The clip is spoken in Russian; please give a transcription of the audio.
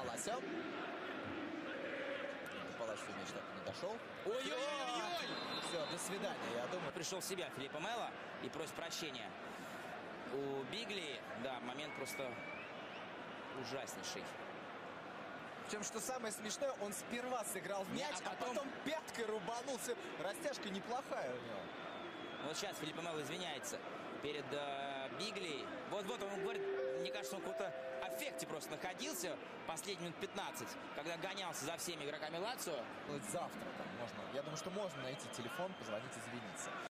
Паласио. Паласио мяч так и не дошел. Ой-ой-ой! Все, до свидания, я думаю. Пришел в себя Филиппо Мело и просит прощения у Бигли. Да, момент просто ужаснейший. Причем, что самое смешное, он сперва сыграл в мяч, а потом пяткой рубанулся. Растяжка неплохая у него. Вот сейчас Филиппо Мело извиняется перед Бигли. Вот-вот он говорит, мне кажется, он в каком-то аффекте просто находился последние минут 15, когда гонялся за всеми игроками Лацио. Завтра там можно, я думаю, что можно найти телефон, позвонить, извиниться.